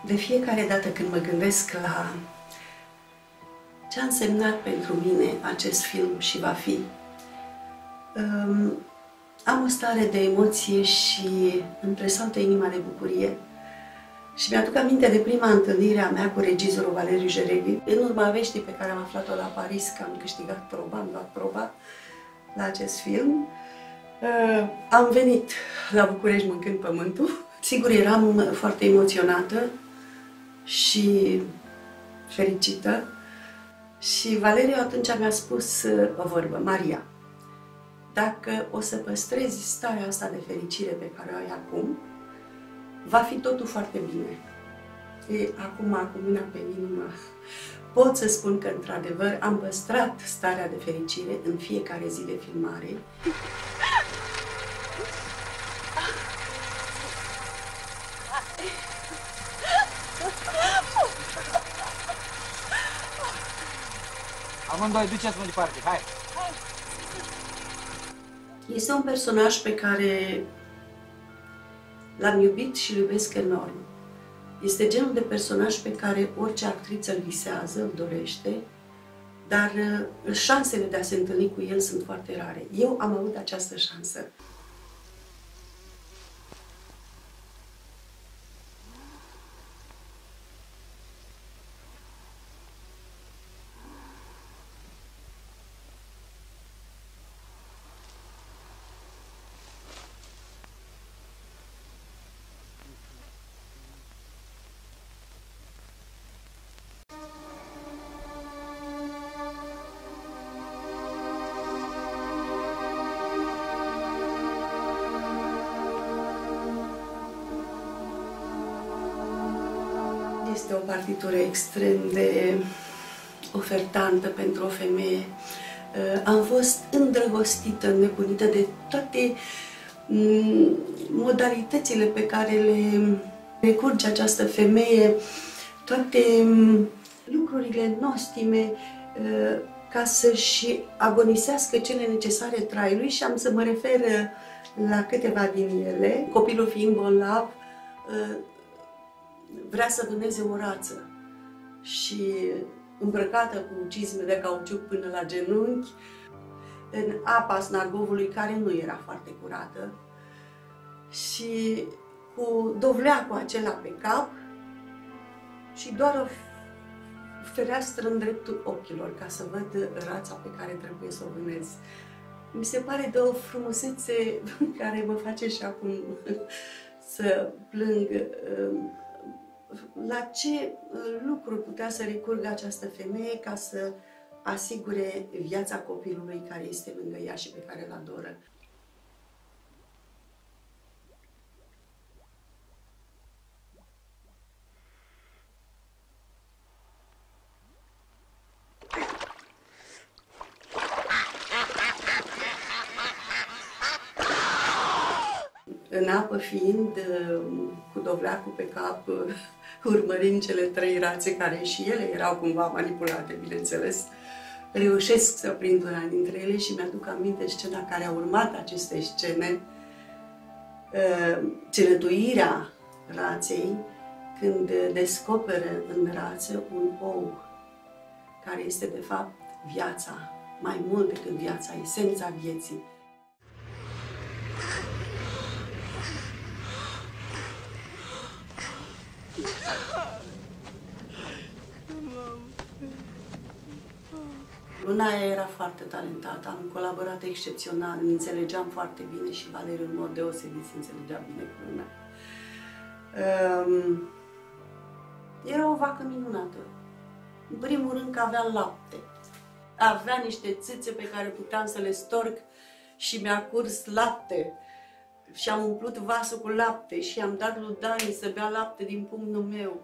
De fiecare dată când mă gândesc la ce a însemnat pentru mine acest film și va fi, am o stare de emoție și îmi presaltă inima de bucurie. Și mi-aduc aminte de prima întâlnire a mea cu regizorul Valeriu Jereli, în urma veștii pe care am aflat-o la Paris, că am câștigat proba, am luat proba la acest film. Am venit la București mâncând pământul. Sigur, eram foarte emoționată și fericită. Și Valeriu atunci mi-a spus o vorbă: Maria, dacă o să păstrezi starea asta de fericire pe care o ai acum, va fi totul foarte bine. Acum, cu mâna pe inimă, pot să spun că, într-adevăr, am păstrat starea de fericire în fiecare zi de filmare. Amândoi, duceți-mă departe, hai! Este un personaj pe care l-am iubit și îl iubesc enorm. Este genul de personaj pe care orice actriță îl visează, îl dorește, dar șansele de a se întâlni cu el sunt foarte rare. Eu am avut această șansă. Este o partitură extrem de ofertantă pentru o femeie. Am fost îndrăgostită, înnebunită de toate modalitățile pe care le recurge această femeie, toate lucrurile nostime ca să-și agonisească cele necesare traiului, și am să mă refer la câteva din ele. Copilul fiind bolnav, vrea să vâneze o rață și, îmbrăcată cu cizme de cauciuc până la genunchi, în apa Snargovului, care nu era foarte curată, și cu dovleacul acela pe cap și doar o fereastră în dreptul ochilor ca să văd rața pe care trebuie să o vânez. Mi se pare de o frumusețe care mă face și acum să plâng. La ce lucruri putea să recurgă această femeie ca să asigure viața copilului care este lângă ea și pe care îl adoră? În apă fiind, cu dovleacul pe cap, urmărind cele trei rațe, care și ele erau cumva manipulate, bineînțeles, reușesc să prind una dintre ele și mi-aduc aminte scena care a urmat aceste scene, celătuirea raței, când descoperă în rață un ou, care este de fapt viața, mai mult decât viața, esența vieții. Luna era foarte talentată, am colaborat excepțional, ne înțelegeam foarte bine și Valeriu în mod deosebit se înțelegea bine cu Luna. Era o vacă minunată. În primul rând că avea lapte. Avea niște țâțe pe care puteam să le storc și mi-a curs lapte. Și am umplut vasul cu lapte și am dat lui Dani să bea lapte din pumnul meu.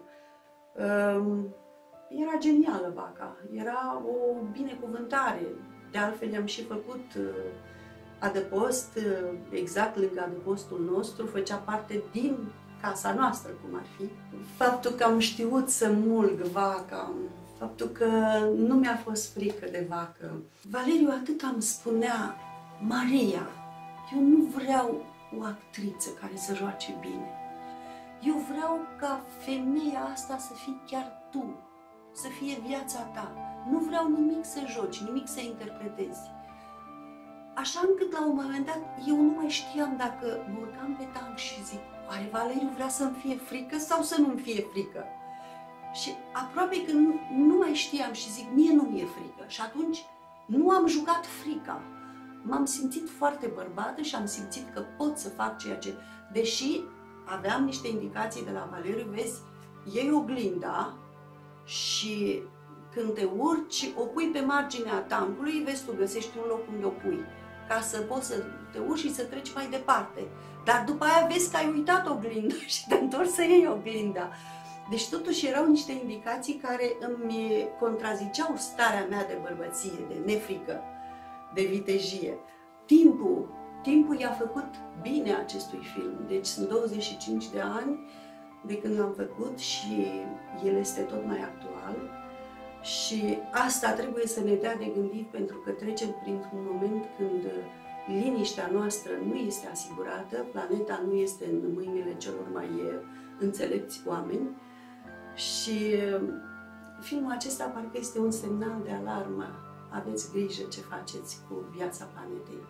Era genială vaca, era o binecuvântare. De altfel i-am și făcut adăpost, exact lângă adăpostul nostru, făcea parte din casa noastră, cum ar fi. Faptul că am știut să mulg vaca, faptul că nu mi-a fost frică de vacă. Valeriu atât îmi spunea: Maria, eu nu vreau o actriță care să joace bine. Eu vreau ca femeia asta să fii chiar tu, să fie viața ta. Nu vreau nimic să joci, nimic să interpretezi. Așa încât la un moment dat eu nu mai știam dacă mă urcam pe tank și zic, ai, Valeriu vrea să-mi fie frică sau să nu-mi fie frică? Și aproape că nu mai știam și zic, mie nu mi-e frică. Și atunci nu am jucat frica. M-am simțit foarte bărbată și am simțit că pot să fac ceea ce... Deși aveam niște indicații de la Valeriu, vezi, iei oglinda și când te urci, o pui pe marginea tancului, vezi, tu găsești un loc unde o pui, ca să poți să te urci și să treci mai departe. Dar după aia vezi că ai uitat oglinda și te întorci să iei oglinda. Deci totuși erau niște indicații care îmi contraziceau starea mea de bărbăție, de nefrică, de vitejie. Timpul i-a făcut bine acestui film. Deci sunt 25 de ani de când l-am făcut și el este tot mai actual. Și asta trebuie să ne dea de gândit, pentru că trecem printr-un moment când liniștea noastră nu este asigurată, planeta nu este în mâinile celor mai înțelepți oameni. Și filmul acesta parcă este un semnal de alarmă. Aveți grijă ce faceți cu viața planetei.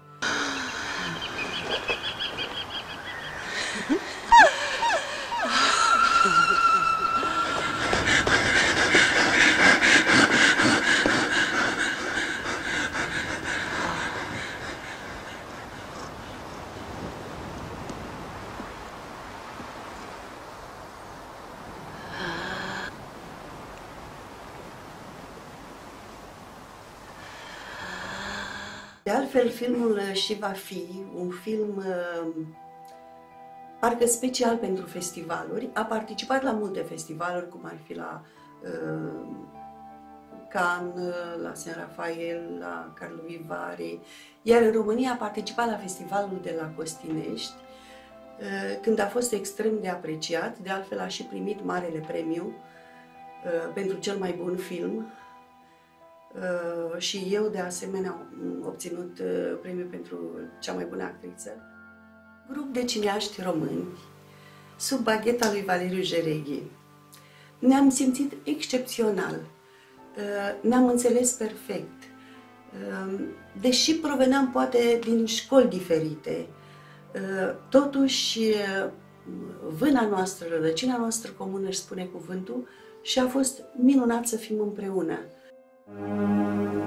De altfel, filmul și va fi un film parcă special pentru festivaluri. A participat la multe festivaluri, cum ar fi la Cannes, la Saint Rafael, la Karlovy Vary, iar în România a participat la festivalul de la Costinești, când a fost extrem de apreciat. De altfel a și primit marele premiu pentru cel mai bun film. Și eu, de asemenea, am obținut premiul pentru cea mai bună actriță. Grup de cineaști români, sub bagheta lui Valeriu Jereghi. Ne-am simțit excepțional, ne-am înțeles perfect. Deși proveneam poate din școli diferite, totuși vâna noastră, rădăcina noastră comună, își spune cuvântul, și a fost minunat să fim împreună.